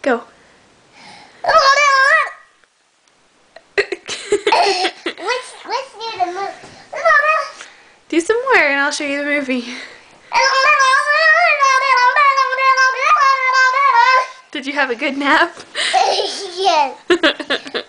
Go. Let's do the movie. Do some more and I'll show you the movie. Did you have a good nap? Yes.